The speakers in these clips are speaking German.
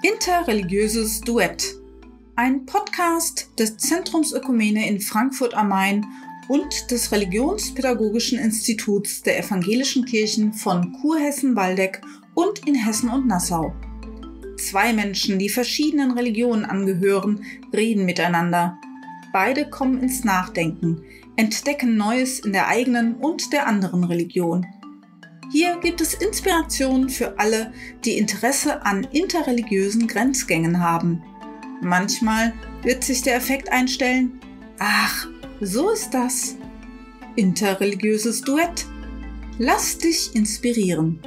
Interreligiöses Duett. Ein Podcast des Zentrums Ökumene in Frankfurt am Main und des Religionspädagogischen Instituts der Evangelischen Kirchen von Kurhessen-Waldeck und in Hessen und Nassau. Zwei Menschen, die verschiedenen Religionen angehören, reden miteinander. Beide kommen ins Nachdenken, entdecken Neues in der eigenen und der anderen Religion. Hier gibt es Inspiration für alle, die Interesse an interreligiösen Grenzgängen haben. Manchmal wird sich der Effekt einstellen: Ach, so ist das. Interreligiöses Duett. Lass dich inspirieren.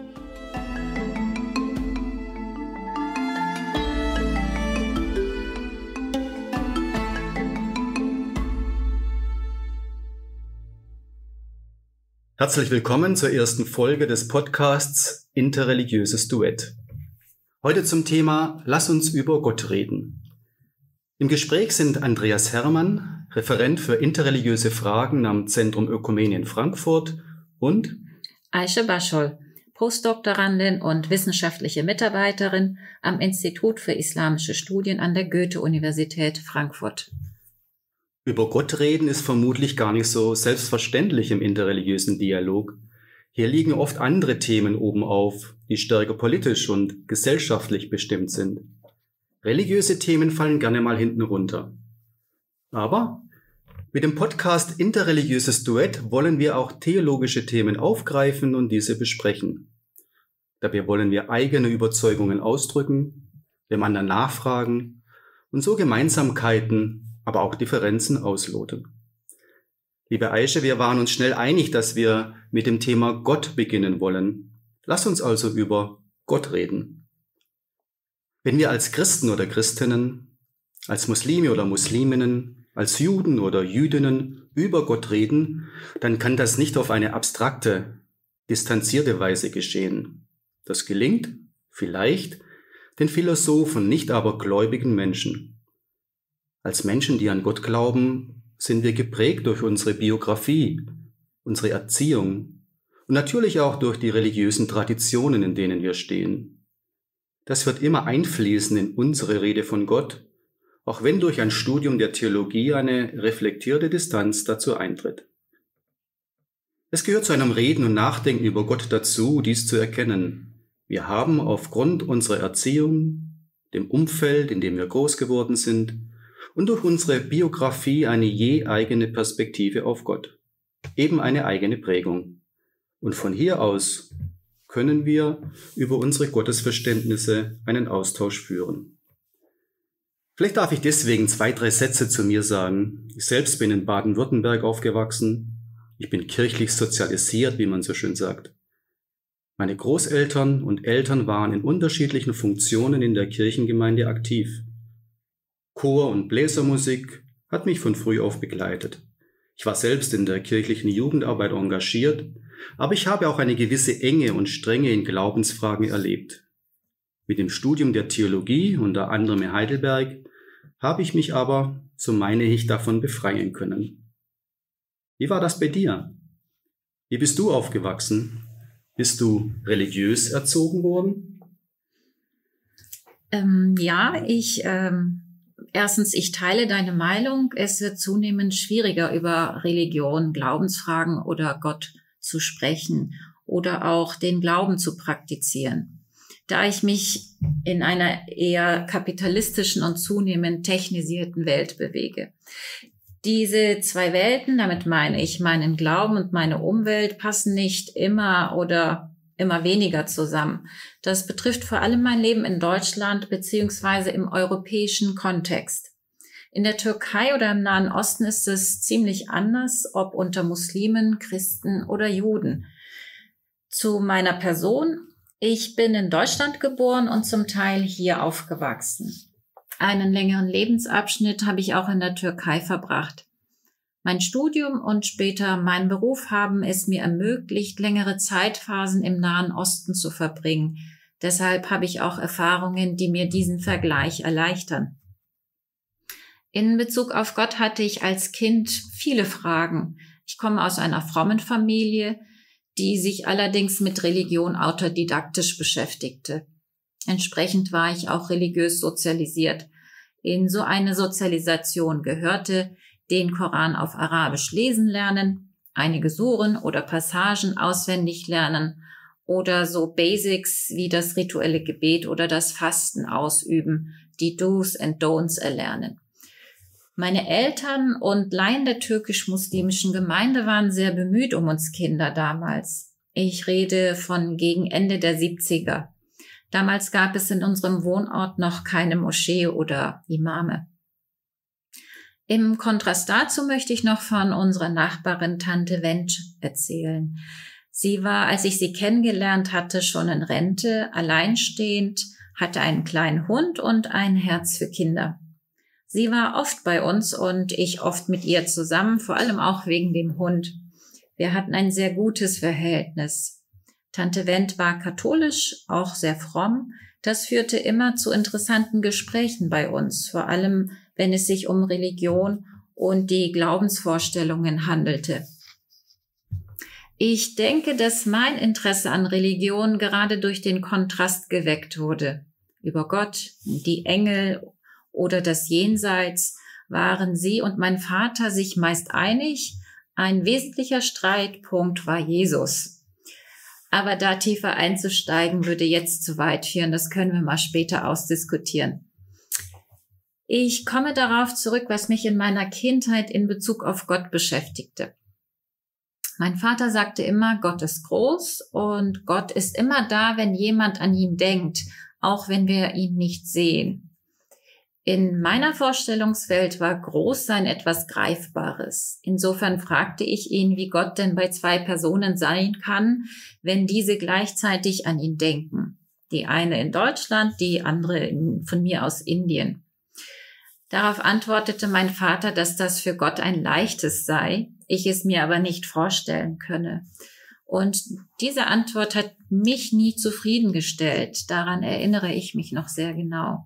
Herzlich willkommen zur ersten Folge des Podcasts Interreligiöses Duett. Heute zum Thema Lass uns über Gott reden. Im Gespräch sind Andreas Herrmann, Referent für interreligiöse Fragen am Zentrum Ökumene in Frankfurt, und Aische Baschol, Postdoktorandin und wissenschaftliche Mitarbeiterin am Institut für Islamische Studien an der Goethe-Universität Frankfurt. Über Gott reden ist vermutlich gar nicht so selbstverständlich im interreligiösen Dialog. Hier liegen oft andere Themen oben auf, die stärker politisch und gesellschaftlich bestimmt sind. Religiöse Themen fallen gerne mal hinten runter. Aber mit dem Podcast Interreligiöses Duett wollen wir auch theologische Themen aufgreifen und diese besprechen. Dabei wollen wir eigene Überzeugungen ausdrücken, dem anderen nachfragen und so Gemeinsamkeiten, aber auch Differenzen ausloten. Liebe Aische, wir waren uns schnell einig, dass wir mit dem Thema Gott beginnen wollen. Lass uns also über Gott reden. Wenn wir als Christen oder Christinnen, als Muslime oder Musliminnen, als Juden oder Jüdinnen über Gott reden, dann kann das nicht auf eine abstrakte, distanzierte Weise geschehen. Das gelingt vielleicht den Philosophen, nicht aber gläubigen Menschen. Als Menschen, die an Gott glauben, sind wir geprägt durch unsere Biografie, unsere Erziehung und natürlich auch durch die religiösen Traditionen, in denen wir stehen. Das wird immer einfließen in unsere Rede von Gott, auch wenn durch ein Studium der Theologie eine reflektierte Distanz dazu eintritt. Es gehört zu einem Reden und Nachdenken über Gott dazu, dies zu erkennen. Wir haben aufgrund unserer Erziehung, dem Umfeld, in dem wir groß geworden sind, und durch unsere Biografie eine je eigene Perspektive auf Gott, eben eine eigene Prägung. Und von hier aus können wir über unsere Gottesverständnisse einen Austausch führen. Vielleicht darf ich deswegen 2, 3 Sätze zu mir sagen. Ich selbst bin in Baden-Württemberg aufgewachsen. Ich bin kirchlich sozialisiert, wie man so schön sagt. Meine Großeltern und Eltern waren in unterschiedlichen Funktionen in der Kirchengemeinde aktiv. Chor- und Bläsermusik hat mich von früh auf begleitet. Ich war selbst in der kirchlichen Jugendarbeit engagiert, aber ich habe auch eine gewisse Enge und Strenge in Glaubensfragen erlebt. Mit dem Studium der Theologie, unter anderem in Heidelberg, habe ich mich aber, so meine ich, davon befreien können. Wie war das bei dir? Wie bist du aufgewachsen? Bist du religiös erzogen worden? Erstens, ich teile deine Meinung. Es wird zunehmend schwieriger, über Religion, Glaubensfragen oder Gott zu sprechen oder auch den Glauben zu praktizieren. Da ich mich in einer eher kapitalistischen und zunehmend technisierten Welt bewege. Diese zwei Welten, damit meine ich meinen Glauben und meine Umwelt, passen nicht immer oder immer weniger zusammen. Das betrifft vor allem mein Leben in Deutschland beziehungsweise im europäischen Kontext. In der Türkei oder im Nahen Osten ist es ziemlich anders, ob unter Muslimen, Christen oder Juden. Zu meiner Person: Ich bin in Deutschland geboren und zum Teil hier aufgewachsen. Einen längeren Lebensabschnitt habe ich auch in der Türkei verbracht. Mein Studium und später mein Beruf haben es mir ermöglicht, längere Zeitphasen im Nahen Osten zu verbringen. Deshalb habe ich auch Erfahrungen, die mir diesen Vergleich erleichtern. In Bezug auf Gott hatte ich als Kind viele Fragen. Ich komme aus einer frommen Familie, die sich allerdings mit Religion autodidaktisch beschäftigte. Entsprechend war ich auch religiös sozialisiert. In so eine Sozialisation gehörte den Koran auf Arabisch lesen lernen, einige Suren oder Passagen auswendig lernen oder so Basics wie das rituelle Gebet oder das Fasten ausüben, die Do's and Don'ts erlernen. Meine Eltern und Laien der türkisch-muslimischen Gemeinde waren sehr bemüht um uns Kinder damals. Ich rede von gegen Ende der 70er. Damals gab es in unserem Wohnort noch keine Moschee oder Imame. Im Kontrast dazu möchte ich noch von unserer Nachbarin Tante Wendt erzählen. Sie war, als ich sie kennengelernt hatte, schon in Rente, alleinstehend, hatte einen kleinen Hund und ein Herz für Kinder. Sie war oft bei uns und ich oft mit ihr zusammen, vor allem auch wegen dem Hund. Wir hatten ein sehr gutes Verhältnis. Tante Wendt war katholisch, auch sehr fromm. Das führte immer zu interessanten Gesprächen bei uns, vor allem wenn es sich um Religion und die Glaubensvorstellungen handelte. Ich denke, dass mein Interesse an Religion gerade durch den Kontrast geweckt wurde. Über Gott, die Engel oder das Jenseits waren sie und mein Vater sich meist einig. Ein wesentlicher Streitpunkt war Jesus. Aber da tiefer einzusteigen, würde jetzt zu weit führen. Das können wir mal später ausdiskutieren. Ich komme darauf zurück, was mich in meiner Kindheit in Bezug auf Gott beschäftigte. Mein Vater sagte immer, Gott ist groß und Gott ist immer da, wenn jemand an ihn denkt, auch wenn wir ihn nicht sehen. In meiner Vorstellungswelt war Großsein etwas Greifbares. Insofern fragte ich ihn, wie Gott denn bei zwei Personen sein kann, wenn diese gleichzeitig an ihn denken. Die eine in Deutschland, die andere von mir aus Indien. Darauf antwortete mein Vater, dass das für Gott ein leichtes sei, ich es mir aber nicht vorstellen könne. Und diese Antwort hat mich nie zufriedengestellt. Daran erinnere ich mich noch sehr genau.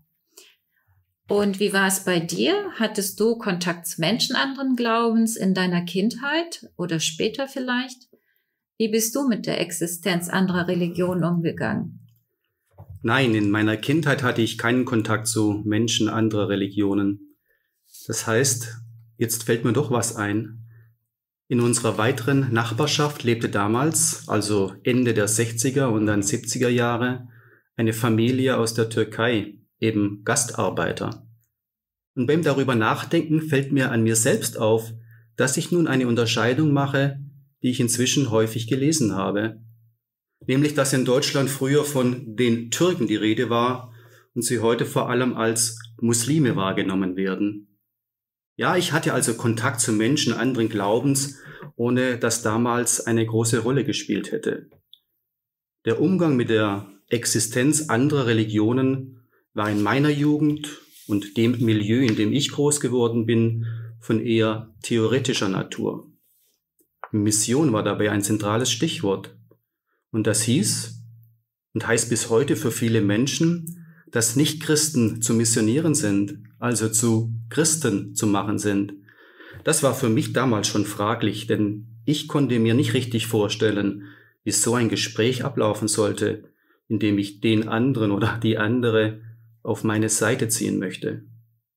Und wie war es bei dir? Hattest du Kontakt zu Menschen anderen Glaubens in deiner Kindheit oder später vielleicht? Wie bist du mit der Existenz anderer Religionen umgegangen? Nein, in meiner Kindheit hatte ich keinen Kontakt zu Menschen anderer Religionen. Das heißt, jetzt fällt mir doch was ein. In unserer weiteren Nachbarschaft lebte damals, also Ende der 60er und dann 70er Jahre, eine Familie aus der Türkei, eben Gastarbeiter. Und beim darüber nachdenken fällt mir an mir selbst auf, dass ich nun eine Unterscheidung mache, die ich inzwischen häufig gelesen habe. Nämlich, dass in Deutschland früher von den Türken die Rede war und sie heute vor allem als Muslime wahrgenommen werden. Ja, ich hatte also Kontakt zu Menschen anderen Glaubens, ohne dass damals eine große Rolle gespielt hätte. Der Umgang mit der Existenz anderer Religionen war in meiner Jugend und dem Milieu, in dem ich groß geworden bin, von eher theoretischer Natur. Mission war dabei ein zentrales Stichwort. Und das hieß und heißt bis heute für viele Menschen, dass Nichtchristen zu missionieren sind, also zu Christen zu machen sind. Das war für mich damals schon fraglich, denn ich konnte mir nicht richtig vorstellen, wie so ein Gespräch ablaufen sollte, in dem ich den anderen oder die andere auf meine Seite ziehen möchte.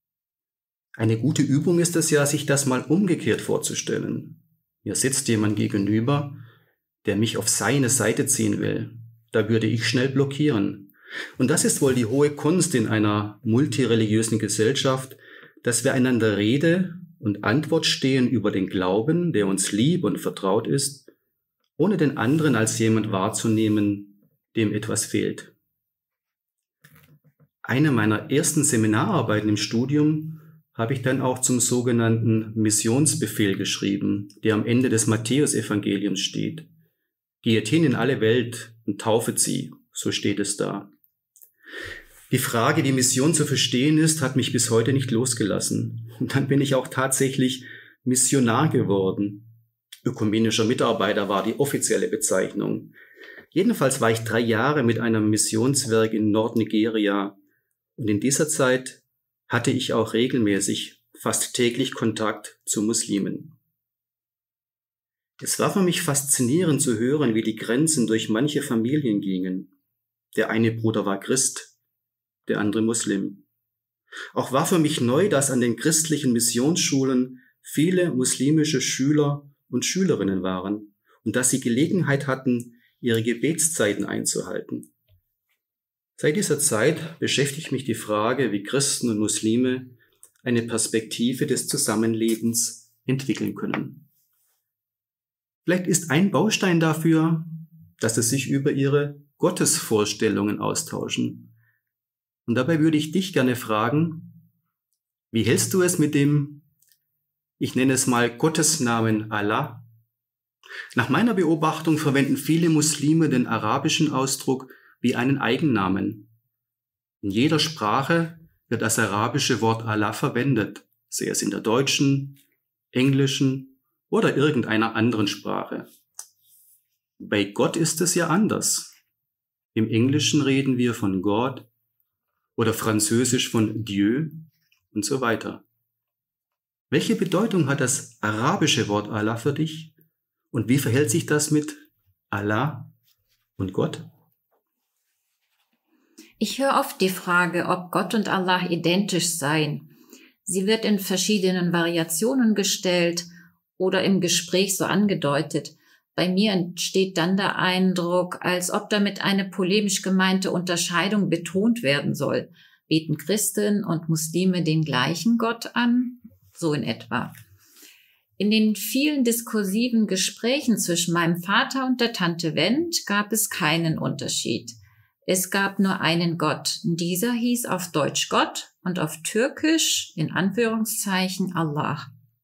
Eine gute Übung ist es ja, sich das mal umgekehrt vorzustellen. Mir sitzt jemand gegenüber, der mich auf seine Seite ziehen will. Da würde ich schnell blockieren. Und das ist wohl die hohe Kunst in einer multireligiösen Gesellschaft, dass wir einander Rede und Antwort stehen über den Glauben, der uns lieb und vertraut ist, ohne den anderen als jemand wahrzunehmen, dem etwas fehlt. Eine meiner ersten Seminararbeiten im Studium habe ich dann auch zum sogenannten Missionsbefehl geschrieben, der am Ende des Matthäusevangeliums steht. Geht hin in alle Welt und taufet sie, so steht es da. Die Frage, die Mission zu verstehen ist, hat mich bis heute nicht losgelassen. Und dann bin ich auch tatsächlich Missionar geworden. Ökumenischer Mitarbeiter war die offizielle Bezeichnung. Jedenfalls war ich 3 Jahre mit einem Missionswerk in Nordnigeria. Und in dieser Zeit hatte ich auch regelmäßig, fast täglich Kontakt zu Muslimen. Es war für mich faszinierend zu hören, wie die Grenzen durch manche Familien gingen. Der eine Bruder war Christ, der andere Muslim. Auch war für mich neu, dass an den christlichen Missionsschulen viele muslimische Schüler und Schülerinnen waren und dass sie Gelegenheit hatten, ihre Gebetszeiten einzuhalten. Seit dieser Zeit beschäftigt mich die Frage, wie Christen und Muslime eine Perspektive des Zusammenlebens entwickeln können. Vielleicht ist ein Baustein dafür, dass sie sich über ihre Gottesvorstellungen austauschen. Und dabei würde ich dich gerne fragen, wie hältst du es mit dem, ich nenne es mal Gottesnamen Allah? Nach meiner Beobachtung verwenden viele Muslime den arabischen Ausdruck wie einen Eigennamen. In jeder Sprache wird das arabische Wort Allah verwendet, sei es in der deutschen, englischen oder irgendeiner anderen Sprache. Bei Gott ist es ja anders. Im Englischen reden wir von Gott oder französisch von Dieu und so weiter. Welche Bedeutung hat das arabische Wort Allah für dich? Und wie verhält sich das mit Allah und Gott? Ich höre oft die Frage, ob Gott und Allah identisch seien. Sie wird in verschiedenen Variationen gestellt oder im Gespräch so angedeutet. Bei mir entsteht dann der Eindruck, als ob damit eine polemisch gemeinte Unterscheidung betont werden soll. Beten Christen und Muslime den gleichen Gott an? So in etwa. In den vielen diskursiven Gesprächen zwischen meinem Vater und der Tante Wendt gab es keinen Unterschied. Es gab nur einen Gott. Dieser hieß auf Deutsch Gott und auf Türkisch, in Anführungszeichen, Allah.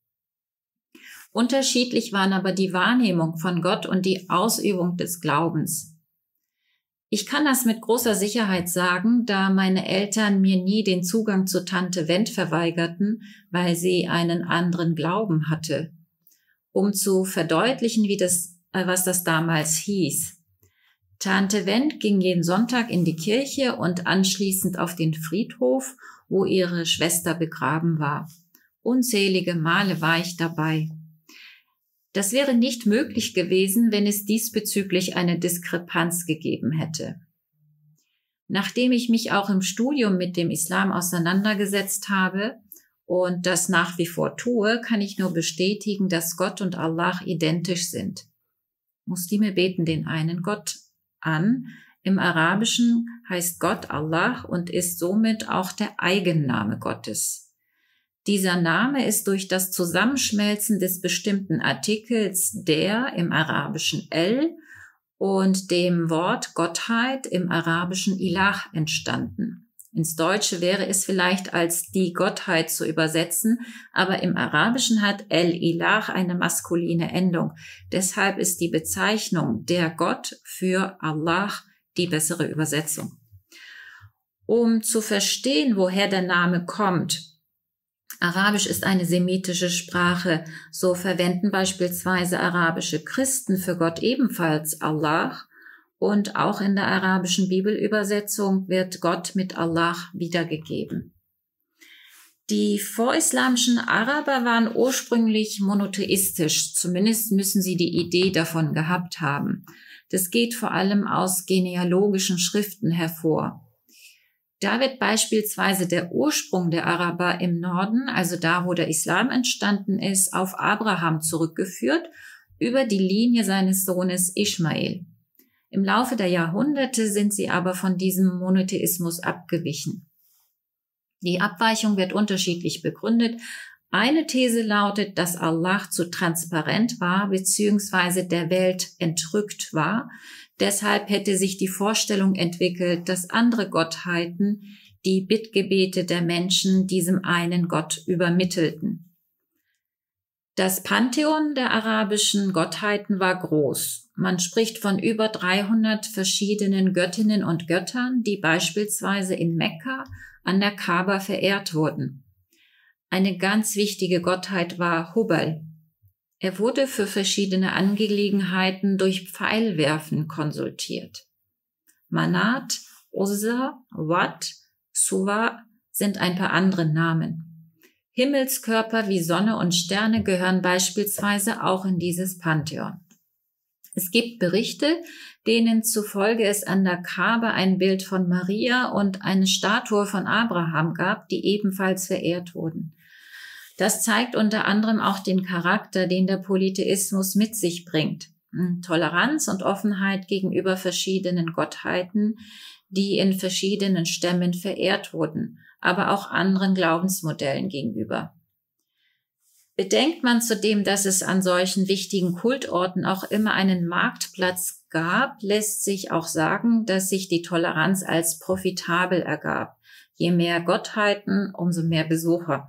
Unterschiedlich waren aber die Wahrnehmung von Gott und die Ausübung des Glaubens. Ich kann das mit großer Sicherheit sagen, da meine Eltern mir nie den Zugang zu Tante Wendt verweigerten, weil sie einen anderen Glauben hatte. Um zu verdeutlichen, was das damals hieß. Tante Wendt ging jeden Sonntag in die Kirche und anschließend auf den Friedhof, wo ihre Schwester begraben war. Unzählige Male war ich dabei. Das wäre nicht möglich gewesen, wenn es diesbezüglich eine Diskrepanz gegeben hätte. Nachdem ich mich auch im Studium mit dem Islam auseinandergesetzt habe und das nach wie vor tue, kann ich nur bestätigen, dass Gott und Allah identisch sind. Muslime beten den einen Gott an. Im Arabischen heißt Gott Allah und ist somit auch der Eigenname Gottes. Dieser Name ist durch das Zusammenschmelzen des bestimmten Artikels der im Arabischen El und dem Wort Gottheit im Arabischen Ilah entstanden. Ins Deutsche wäre es vielleicht als die Gottheit zu übersetzen, aber im Arabischen hat El-Ilah eine maskuline Endung. Deshalb ist die Bezeichnung der Gott für Allah die bessere Übersetzung. Um zu verstehen, woher der Name kommt, Arabisch ist eine semitische Sprache, so verwenden beispielsweise arabische Christen für Gott ebenfalls Allah und auch in der arabischen Bibelübersetzung wird Gott mit Allah wiedergegeben. Die vorislamischen Araber waren ursprünglich monotheistisch, zumindest müssen sie die Idee davon gehabt haben. Das geht vor allem aus genealogischen Schriften hervor. Da wird beispielsweise der Ursprung der Araber im Norden, also da, wo der Islam entstanden ist, auf Abraham zurückgeführt, über die Linie seines Sohnes Ismael. Im Laufe der Jahrhunderte sind sie aber von diesem Monotheismus abgewichen. Die Abweichung wird unterschiedlich begründet. Eine These lautet, dass Allah zu transparent war bzw. der Welt entrückt war. Deshalb hätte sich die Vorstellung entwickelt, dass andere Gottheiten die Bittgebete der Menschen diesem einen Gott übermittelten. Das Pantheon der arabischen Gottheiten war groß. Man spricht von über 300 verschiedenen Göttinnen und Göttern, die beispielsweise in Mekka an der Kaaba verehrt wurden. Eine ganz wichtige Gottheit war Hubal. Er wurde für verschiedene Angelegenheiten durch Pfeilwerfen konsultiert. Manat, Uzza, Wat, Suwa sind ein paar andere Namen. Himmelskörper wie Sonne und Sterne gehören beispielsweise auch in dieses Pantheon. Es gibt Berichte, denen zufolge es an der Kaaba ein Bild von Maria und eine Statue von Abraham gab, die ebenfalls verehrt wurden. Das zeigt unter anderem auch den Charakter, den der Polytheismus mit sich bringt. Toleranz und Offenheit gegenüber verschiedenen Gottheiten, die in verschiedenen Stämmen verehrt wurden, aber auch anderen Glaubensmodellen gegenüber. Bedenkt man zudem, dass es an solchen wichtigen Kultorten auch immer einen Marktplatz gab, lässt sich auch sagen, dass sich die Toleranz als profitabel ergab. Je mehr Gottheiten, umso mehr Besucher.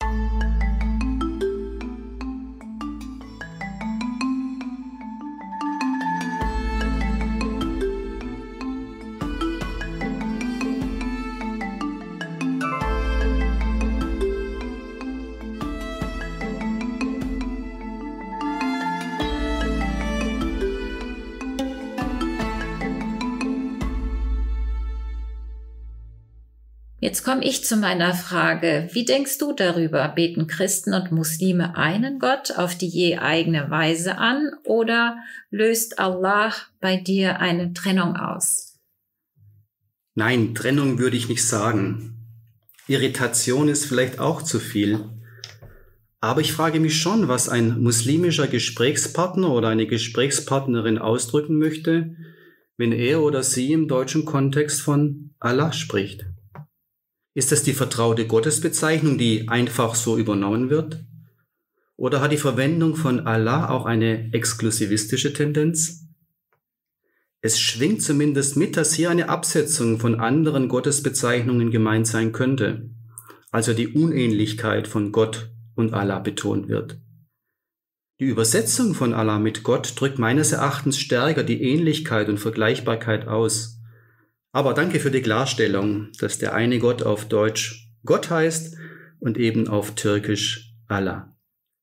Jetzt komme ich zu meiner Frage. Wie denkst du darüber? Beten Christen und Muslime einen Gott auf die je eigene Weise an oder löst Allah bei dir eine Trennung aus? Nein, Trennung würde ich nicht sagen. Irritation ist vielleicht auch zu viel. Aber ich frage mich schon, was ein muslimischer Gesprächspartner oder eine Gesprächspartnerin ausdrücken möchte, wenn er oder sie im deutschen Kontext von Allah spricht. Ist es die vertraute Gottesbezeichnung, die einfach so übernommen wird? Oder hat die Verwendung von Allah auch eine exklusivistische Tendenz? Es schwingt zumindest mit, dass hier eine Absetzung von anderen Gottesbezeichnungen gemeint sein könnte, also die Unähnlichkeit von Gott und Allah betont wird. Die Übersetzung von Allah mit Gott drückt meines Erachtens stärker die Ähnlichkeit und Vergleichbarkeit aus. Aber danke für die Klarstellung, dass der eine Gott auf Deutsch Gott heißt und eben auf Türkisch Allah.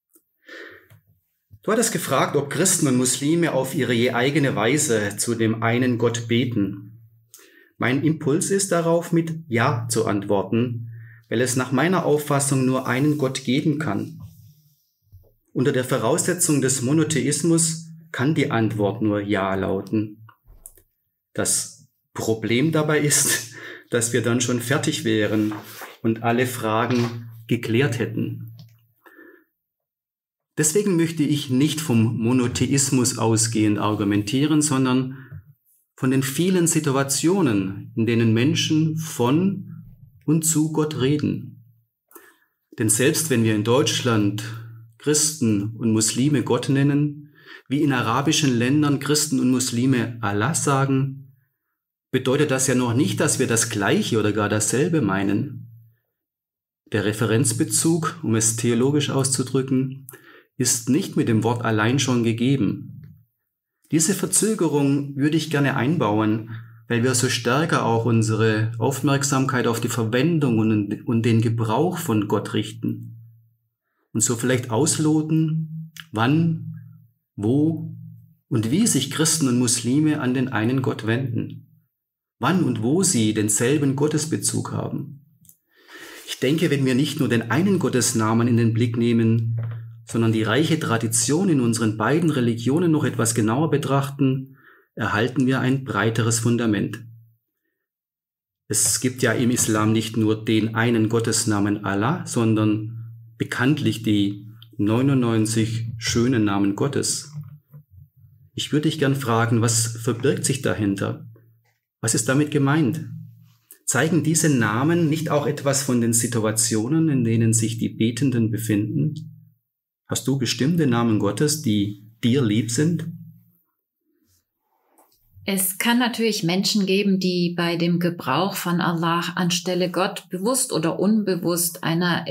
Du hattest gefragt, ob Christen und Muslime auf ihre je eigene Weise zu dem einen Gott beten. Mein Impuls ist darauf, mit Ja zu antworten, weil es nach meiner Auffassung nur einen Gott geben kann. Unter der Voraussetzung des Monotheismus kann die Antwort nur Ja lauten. Das Problem dabei ist, dass wir dann schon fertig wären und alle Fragen geklärt hätten. Deswegen möchte ich nicht vom Monotheismus ausgehend argumentieren, sondern von den vielen Situationen, in denen Menschen von und zu Gott reden. Denn selbst wenn wir in Deutschland Christen und Muslime Gott nennen, wie in arabischen Ländern Christen und Muslime Allah sagen, bedeutet das ja noch nicht, dass wir das Gleiche oder gar dasselbe meinen. Der Referenzbezug, um es theologisch auszudrücken, ist nicht mit dem Wort allein schon gegeben. Diese Verzögerung würde ich gerne einbauen, weil wir so stärker auch unsere Aufmerksamkeit auf die Verwendung und den Gebrauch von Gott richten. Und so vielleicht ausloten, wann, wo und wie sich Christen und Muslime an den einen Gott wenden. Wann und wo sie denselben Gottesbezug haben. Ich denke, wenn wir nicht nur den einen Gottesnamen in den Blick nehmen, sondern die reiche Tradition in unseren beiden Religionen noch etwas genauer betrachten, erhalten wir ein breiteres Fundament. Es gibt ja im Islam nicht nur den einen Gottesnamen Allah, sondern bekanntlich die 99 schönen Namen Gottes. Ich würde dich gern fragen, was verbirgt sich dahinter? Was ist damit gemeint? Zeigen diese Namen nicht auch etwas von den Situationen, in denen sich die Betenden befinden? Hast du bestimmte Namen Gottes, die dir lieb sind? Es kann natürlich Menschen geben, die bei dem Gebrauch von Allah anstelle Gott bewusst oder unbewusst einer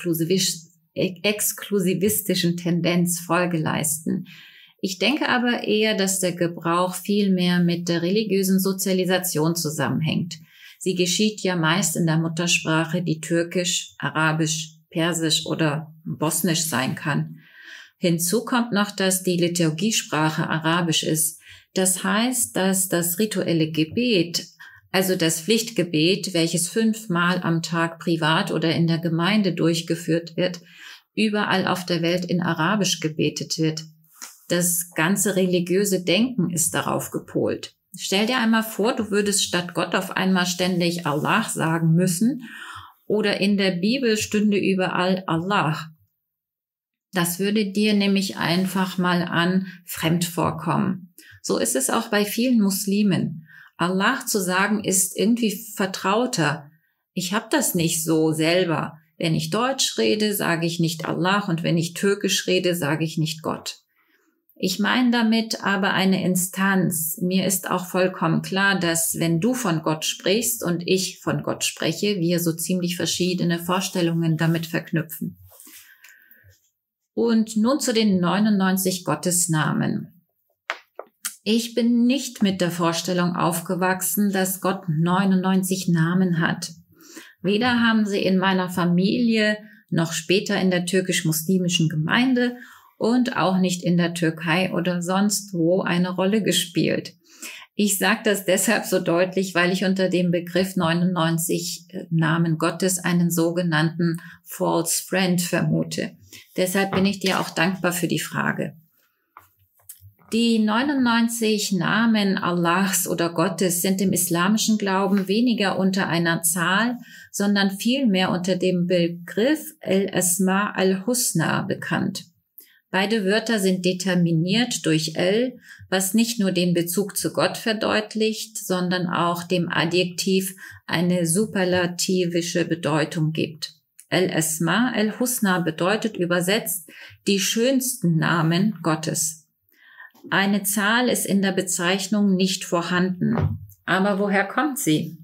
exklusivistischen Tendenz Folge leisten. Ich denke aber eher, dass der Gebrauch viel mehr mit der religiösen Sozialisation zusammenhängt. Sie geschieht ja meist in der Muttersprache, die Türkisch, Arabisch, Persisch oder Bosnisch sein kann. Hinzu kommt noch, dass die Liturgiesprache Arabisch ist. Das heißt, dass das rituelle Gebet, also das Pflichtgebet, welches 5-mal am Tag privat oder in der Gemeinde durchgeführt wird, überall auf der Welt in Arabisch gebetet wird. Das ganze religiöse Denken ist darauf gepolt. Stell dir einmal vor, du würdest statt Gott auf einmal ständig Allah sagen müssen oder in der Bibel stünde überall Allah. Das würde dir nämlich einfach mal an fremd vorkommen. So ist es auch bei vielen Muslimen. Allah zu sagen ist irgendwie vertrauter. Ich habe das nicht so selber. Wenn ich Deutsch rede, sage ich nicht Allah und wenn ich Türkisch rede, sage ich nicht Gott. Ich meine damit aber eine Instanz. Mir ist auch vollkommen klar, dass wenn du von Gott sprichst und ich von Gott spreche, wir so ziemlich verschiedene Vorstellungen damit verknüpfen. Und nun zu den 99 Gottesnamen. Ich bin nicht mit der Vorstellung aufgewachsen, dass Gott 99 Namen hat. Weder haben sie in meiner Familie noch später in der türkisch-muslimischen Gemeinde und auch nicht in der Türkei oder sonst wo eine Rolle gespielt. Ich sage das deshalb so deutlich, weil ich unter dem Begriff 99 Namen Gottes einen sogenannten False Friend vermute. Deshalb bin ich dir auch dankbar für die Frage. Die 99 Namen Allahs oder Gottes sind im islamischen Glauben weniger unter einer Zahl, sondern vielmehr unter dem Begriff Al-Asma al-Husna bekannt. Beide Wörter sind determiniert durch El, was nicht nur den Bezug zu Gott verdeutlicht, sondern auch dem Adjektiv eine superlativische Bedeutung gibt. Al-Asma al-Husna bedeutet übersetzt die schönsten Namen Gottes. Eine Zahl ist in der Bezeichnung nicht vorhanden. Aber woher kommt sie?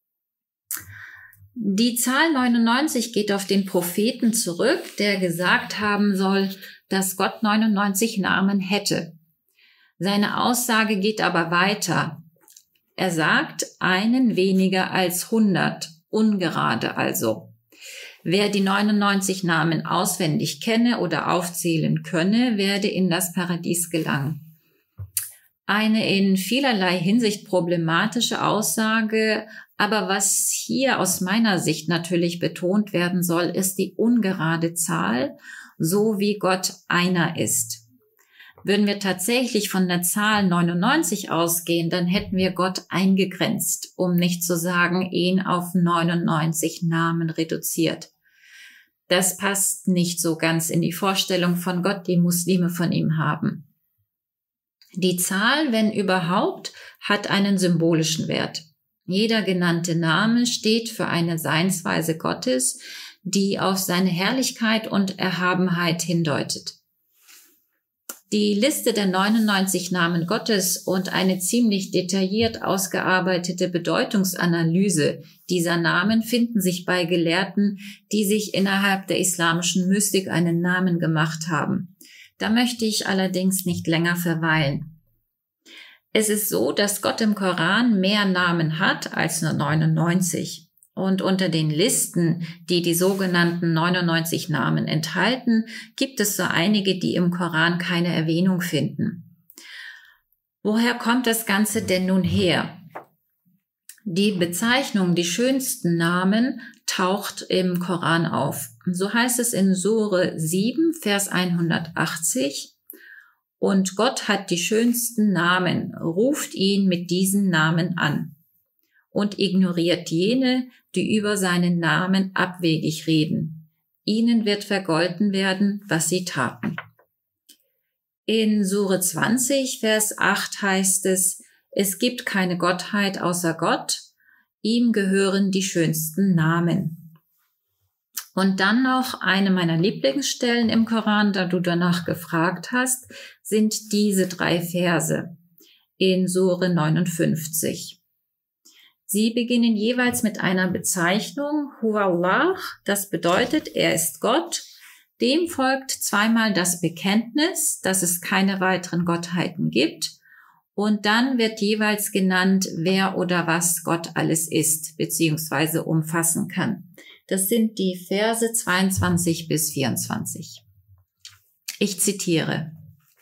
Die Zahl 99 geht auf den Propheten zurück, der gesagt haben soll, dass Gott 99 Namen hätte. Seine Aussage geht aber weiter. Er sagt, einen weniger als 100, ungerade also. Wer die 99 Namen auswendig kenne oder aufzählen könne, werde in das Paradies gelangen. Eine in vielerlei Hinsicht problematische Aussage, aber was hier aus meiner Sicht natürlich betont werden soll, ist die ungerade Zahl, so wie Gott einer ist. Würden wir tatsächlich von der Zahl 99 ausgehen, dann hätten wir Gott eingegrenzt, um nicht zu sagen, ihn auf 99 Namen reduziert. Das passt nicht so ganz in die Vorstellung von Gott, die Muslime von ihm haben. Die Zahl, wenn überhaupt, hat einen symbolischen Wert. Jeder genannte Name steht für eine Seinsweise Gottes, die auf seine Herrlichkeit und Erhabenheit hindeutet. Die Liste der 99 Namen Gottes und eine ziemlich detailliert ausgearbeitete Bedeutungsanalyse dieser Namen finden sich bei Gelehrten, die sich innerhalb der islamischen Mystik einen Namen gemacht haben. Da möchte ich allerdings nicht länger verweilen. Es ist so, dass Gott im Koran mehr Namen hat als nur 99. Und unter den Listen, die die sogenannten 99 Namen enthalten, gibt es so einige, die im Koran keine Erwähnung finden. Woher kommt das Ganze denn nun her? Die Bezeichnung, die schönsten Namen, taucht im Koran auf. So heißt es in Sure 7, Vers 180. Und Gott hat die schönsten Namen, ruft ihn mit diesen Namen an und ignoriert jene, die über seinen Namen abwegig reden. Ihnen wird vergolten werden, was sie taten. In Sure 20, Vers 8 heißt es, es gibt keine Gottheit außer Gott, ihm gehören die schönsten Namen. Und dann noch eine meiner Lieblingsstellen im Koran, da du danach gefragt hast, sind diese 3 Verse in Sure 59. Sie beginnen jeweils mit einer Bezeichnung, Huwallah, das bedeutet, er ist Gott. Dem folgt zweimal das Bekenntnis, dass es keine weiteren Gottheiten gibt. Und dann wird jeweils genannt, wer oder was Gott alles ist, beziehungsweise umfassen kann. Das sind die Verse 22 bis 24. Ich zitiere.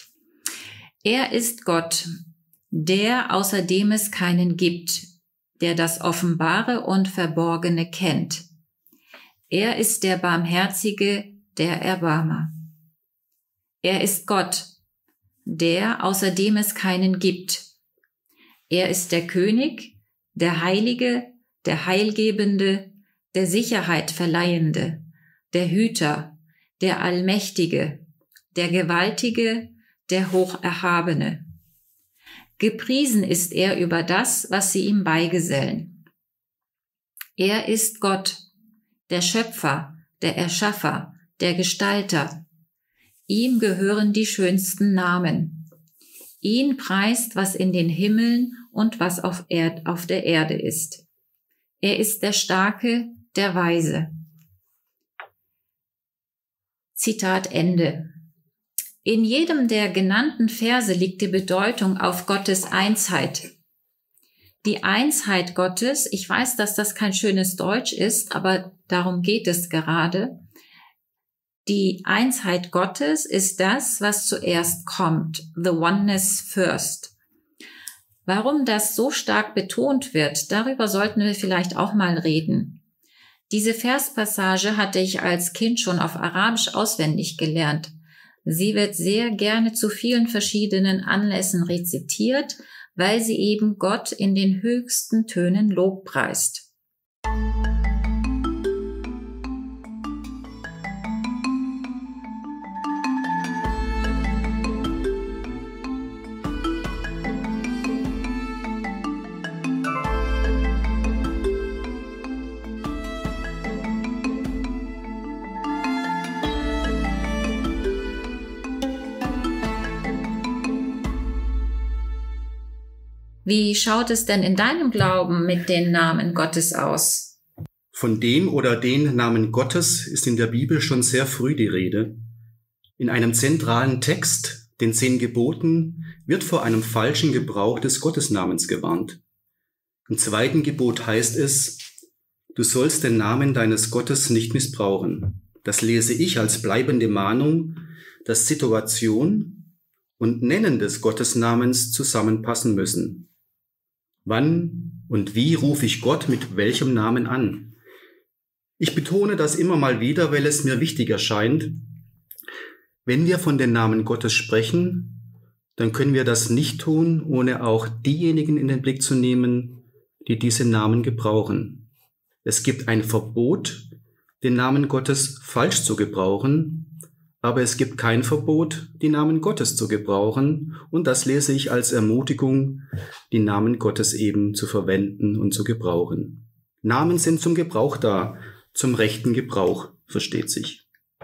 Er ist Gott, der außer dem es keinen gibt, der das Offenbare und Verborgene kennt. Er ist der Barmherzige, der Erbarmer. Er ist Gott, der, außer dem es keinen gibt. Er ist der König, der Heilige, der Heilgebende, der Sicherheit Verleihende, der Hüter, der Allmächtige, der Gewaltige, der Hocherhabene. Gepriesen ist er über das, was sie ihm beigesellen. Er ist Gott, der Schöpfer, der Erschaffer, der Gestalter. Ihm gehören die schönsten Namen. Ihn preist, was in den Himmeln und was auf der Erde ist. Er ist der Starke, der Weise. Zitat Ende. In jedem der genannten Verse liegt die Bedeutung auf Gottes Einsheit. Die Einsheit Gottes, ich weiß, dass das kein schönes Deutsch ist, aber darum geht es gerade. Die Einsheit Gottes ist das, was zuerst kommt. The oneness first. Warum das so stark betont wird, darüber sollten wir vielleicht auch mal reden. Diese Verspassage hatte ich als Kind schon auf Arabisch auswendig gelernt. Sie wird sehr gerne zu vielen verschiedenen Anlässen rezitiert, weil sie eben Gott in den höchsten Tönen lobpreist. Wie schaut es denn in deinem Glauben mit den Namen Gottes aus? Von dem oder den Namen Gottes ist in der Bibel schon sehr früh die Rede. In einem zentralen Text, den 10 Geboten, wird vor einem falschen Gebrauch des Gottesnamens gewarnt. Im 2. Gebot heißt es, du sollst den Namen deines Gottes nicht missbrauchen. Das lese ich als bleibende Mahnung, dass Situation und Nennen des Gottesnamens zusammenpassen müssen. Wann und wie rufe ich Gott mit welchem Namen an? Ich betone das immer mal wieder, weil es mir wichtig erscheint. Wenn wir von den Namen Gottes sprechen, dann können wir das nicht tun, ohne auch diejenigen in den Blick zu nehmen, die diese Namen gebrauchen. Es gibt ein Verbot, den Namen Gottes falsch zu gebrauchen, aber es gibt kein Verbot, die Namen Gottes zu gebrauchen, und das lese ich als Ermutigung, die Namen Gottes eben zu verwenden und zu gebrauchen. Namen sind zum Gebrauch da, zum rechten Gebrauch, versteht sich.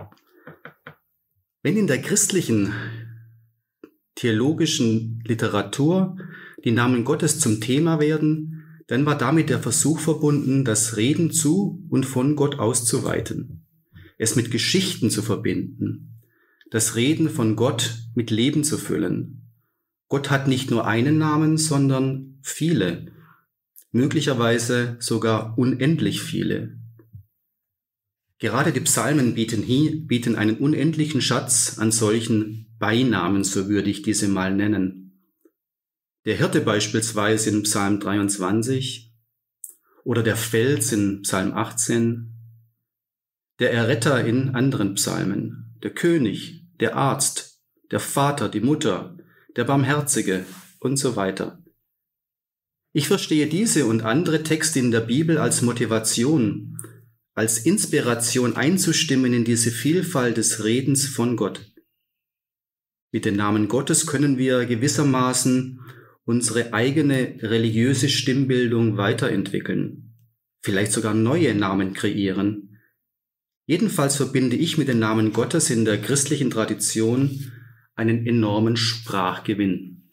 Wenn in der christlichen theologischen Literatur die Namen Gottes zum Thema werden, dann war damit der Versuch verbunden, das Reden zu und von Gott auszuweiten. Es mit Geschichten zu verbinden, das Reden von Gott mit Leben zu füllen. Gott hat nicht nur einen Namen, sondern viele, möglicherweise sogar unendlich viele. Gerade die Psalmen bieten einen unendlichen Schatz an solchen Beinamen, so würde ich diese mal nennen. Der Hirte beispielsweise in Psalm 23 oder der Fels in Psalm 18, der Erretter in anderen Psalmen, der König, der Arzt, der Vater, die Mutter, der Barmherzige und so weiter. Ich verstehe diese und andere Texte in der Bibel als Motivation, als Inspiration einzustimmen in diese Vielfalt des Redens von Gott. Mit den Namen Gottes können wir gewissermaßen unsere eigene religiöse Stimmbildung weiterentwickeln, vielleicht sogar neue Namen kreieren. Jedenfalls verbinde ich mit den Namen Gottes in der christlichen Tradition einen enormen Sprachgewinn.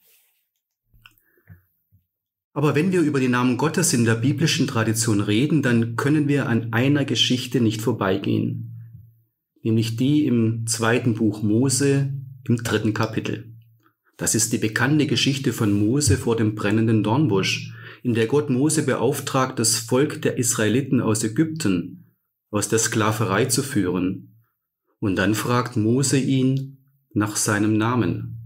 Aber wenn wir über die Namen Gottes in der biblischen Tradition reden, dann können wir an einer Geschichte nicht vorbeigehen, nämlich die im 2. Buch Mose im 3. Kapitel. Das ist die bekannte Geschichte von Mose vor dem brennenden Dornbusch, in der Gott Mose beauftragt, das Volk der Israeliten aus Ägypten, aus der Sklaverei zu führen. Und dann fragt Mose ihn nach seinem Namen.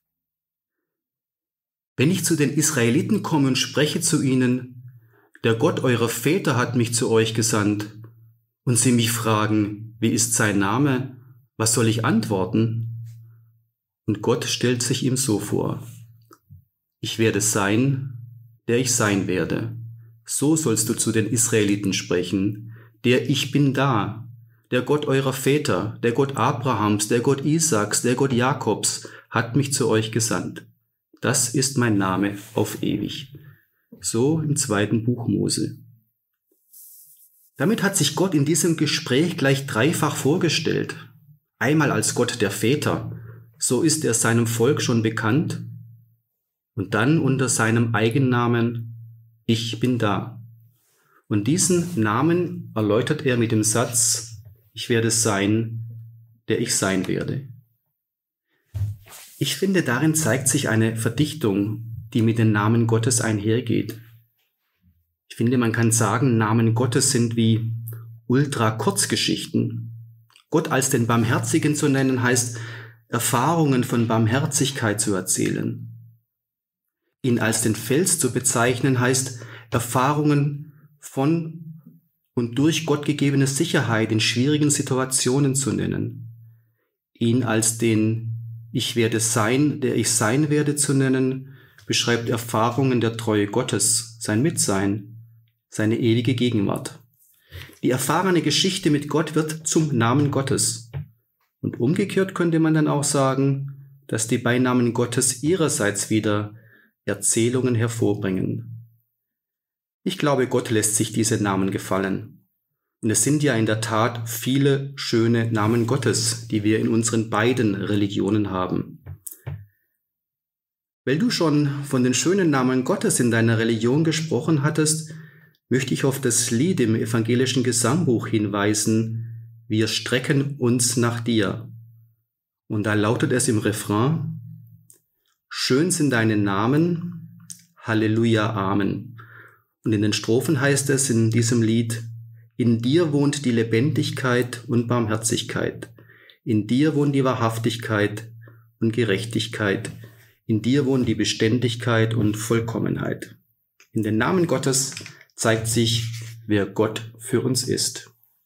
Wenn ich zu den Israeliten komme und spreche zu ihnen, der Gott eurer Väter hat mich zu euch gesandt, und sie mich fragen, wie ist sein Name, was soll ich antworten? Und Gott stellt sich ihm so vor: Ich werde sein, der ich sein werde. So sollst du zu den Israeliten sprechen: Der Ich bin da, der Gott eurer Väter, der Gott Abrahams, der Gott Isaaks, der Gott Jakobs, hat mich zu euch gesandt. Das ist mein Name auf ewig. So im 2. Buch Mose. Damit hat sich Gott in diesem Gespräch gleich dreifach vorgestellt. Einmal als Gott der Väter, so ist er seinem Volk schon bekannt, und dann unter seinem Eigennamen: Ich bin da. Und diesen Namen erläutert er mit dem Satz: Ich werde sein, der ich sein werde. Ich finde, darin zeigt sich eine Verdichtung, die mit den Namen Gottes einhergeht. Ich finde, man kann sagen, Namen Gottes sind wie Ultra-Kurzgeschichten. Gott als den Barmherzigen zu nennen, heißt, Erfahrungen von Barmherzigkeit zu erzählen. Ihn als den Fels zu bezeichnen, heißt, Erfahrungen von und durch Gott gegebene Sicherheit in schwierigen Situationen zu nennen. Ihn als den Ich werde sein, der ich sein werde zu nennen, beschreibt Erfahrungen der Treue Gottes, sein Mitsein, seine ewige Gegenwart. Die erfahrene Geschichte mit Gott wird zum Namen Gottes. Und umgekehrt könnte man dann auch sagen, dass die Beinamen Gottes ihrerseits wieder Erzählungen hervorbringen. Ich glaube, Gott lässt sich diese Namen gefallen. Und es sind ja in der Tat viele schöne Namen Gottes, die wir in unseren beiden Religionen haben. Weil du schon von den schönen Namen Gottes in deiner Religion gesprochen hattest, möchte ich auf das Lied im evangelischen Gesangbuch hinweisen: Wir strecken uns nach dir. Und da lautet es im Refrain: Schön sind deine Namen, Halleluja, Amen. Und in den Strophen heißt es in diesem Lied: In dir wohnt die Lebendigkeit und Barmherzigkeit. In dir wohnt die Wahrhaftigkeit und Gerechtigkeit. In dir wohnt die Beständigkeit und Vollkommenheit. In den Namen Gottes zeigt sich, wer Gott für uns ist.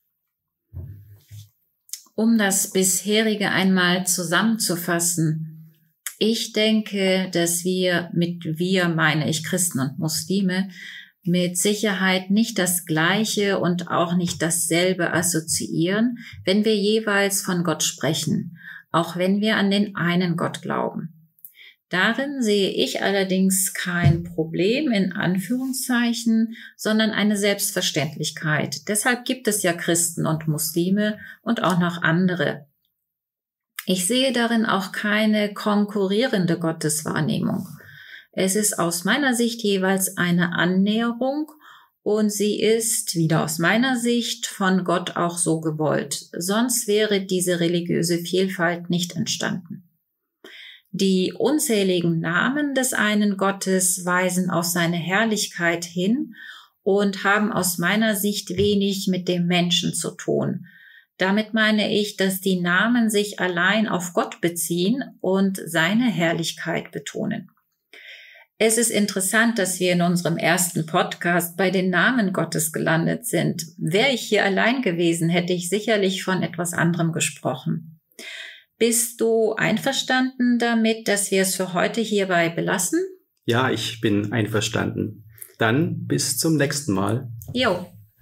Um das bisherige einmal zusammenzufassen: Ich denke, dass wir, mit wir meine ich Christen und Muslime, mit Sicherheit nicht das Gleiche und auch nicht dasselbe assoziieren, wenn wir jeweils von Gott sprechen, auch wenn wir an den einen Gott glauben. Darin sehe ich allerdings kein Problem in Anführungszeichen, sondern eine Selbstverständlichkeit. Deshalb gibt es ja Christen und Muslime und auch noch andere. Ich sehe darin auch keine konkurrierende Gotteswahrnehmung. Es ist aus meiner Sicht jeweils eine Annäherung und sie ist, wieder aus meiner Sicht, von Gott auch so gewollt. Sonst wäre diese religiöse Vielfalt nicht entstanden. Die unzähligen Namen des einen Gottes weisen auf seine Herrlichkeit hin und haben aus meiner Sicht wenig mit dem Menschen zu tun. Damit meine ich, dass die Namen sich allein auf Gott beziehen und seine Herrlichkeit betonen. Es ist interessant, dass wir in unserem ersten Podcast bei den Namen Gottes gelandet sind. Wäre ich hier allein gewesen, hätte ich sicherlich von etwas anderem gesprochen. Bist du einverstanden damit, dass wir es für heute hierbei belassen? Ja, ich bin einverstanden. Dann bis zum nächsten Mal. Jo.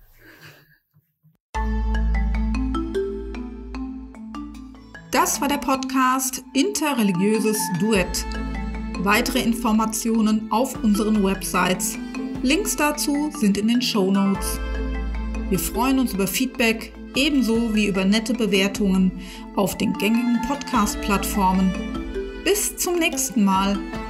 Das war der Podcast Interreligiöses Duett. Weitere Informationen auf unseren Websites. Links dazu sind in den Shownotes. Wir freuen uns über Feedback, ebenso wie über nette Bewertungen auf den gängigen Podcast-Plattformen. Bis zum nächsten Mal.